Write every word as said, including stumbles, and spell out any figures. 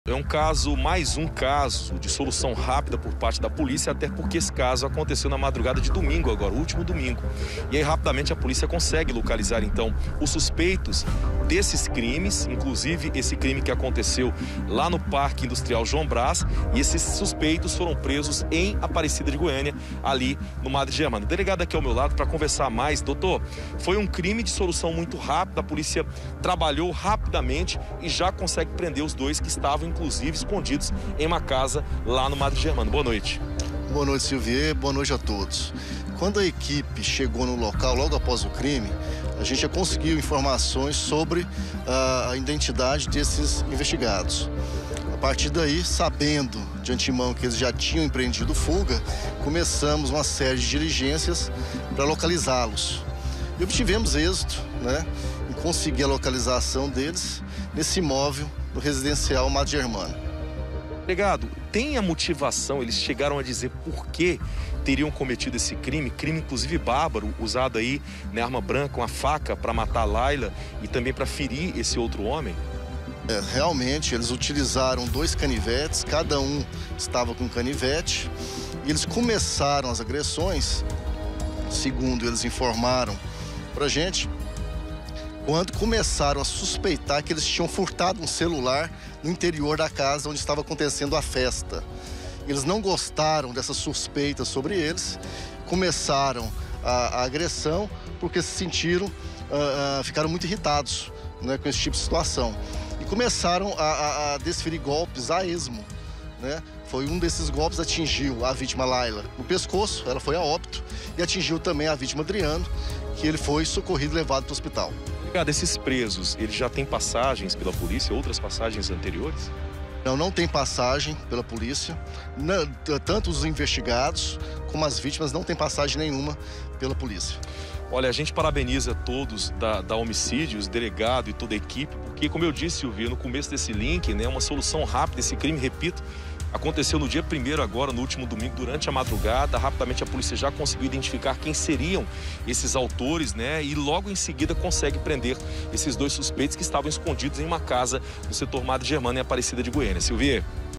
É um caso, mais um caso de solução rápida por parte da polícia, até porque esse caso aconteceu na madrugada de domingo agora, o último domingo. E aí rapidamente a polícia consegue localizar então os suspeitos desses crimes, inclusive esse crime que aconteceu lá no Parque Industrial João Brás, e esses suspeitos foram presos em Aparecida de Goiânia, ali no Madre Germana. O delegado aqui ao meu lado para conversar mais. Doutor, foi um crime de solução muito rápida, a polícia trabalhou rapidamente e já consegue prender os dois que estavam inclusive escondidos em uma casa lá no Madre Germana. Boa noite. Boa noite, Silvier. Boa noite a todos. Quando a equipe chegou no local logo após o crime, a gente já conseguiu informações sobre uh, a identidade desses investigados. A partir daí, sabendo de antemão que eles já tinham empreendido fuga, começamos uma série de diligências para localizá-los. E obtivemos êxito, né, em conseguir a localização deles nesse imóvel do residencial Madre Germana. Delegado, tem a motivação, eles chegaram a dizer por que teriam cometido esse crime, crime inclusive bárbaro, usado aí, né, arma branca, uma faca para matar a Laila e também para ferir esse outro homem? É, realmente, eles utilizaram dois canivetes, cada um estava com um canivete, e eles começaram as agressões, segundo eles informaram pra gente, quando começaram a suspeitar que eles tinham furtado um celular no interior da casa onde estava acontecendo a festa. Eles não gostaram dessas suspeitas sobre eles, começaram a, a agressão porque se sentiram, uh, uh, ficaram muito irritados, né, com esse tipo de situação. E começaram a, a, a desferir golpes a esmo, né? Foi um desses golpes atingiu a vítima Laila no pescoço, ela foi a óbito, e atingiu também a vítima Adriano, que ele foi socorrido e levado para o hospital. Delegado, esses presos, eles já têm passagens pela polícia, outras passagens anteriores? Não, não tem passagem pela polícia. Não, tanto os investigados como as vítimas não têm passagem nenhuma pela polícia. Olha, a gente parabeniza todos da, da Homicídios, delegado e toda a equipe, porque, como eu disse, Silvia, no começo desse link, né, uma solução rápida, esse crime, repito, aconteceu no dia primeiro agora, no último domingo, durante a madrugada. Rapidamente a polícia já conseguiu identificar quem seriam esses autores, né? E logo em seguida consegue prender esses dois suspeitos que estavam escondidos em uma casa no setor Madre Germana, em Aparecida de Goiânia. Silvia.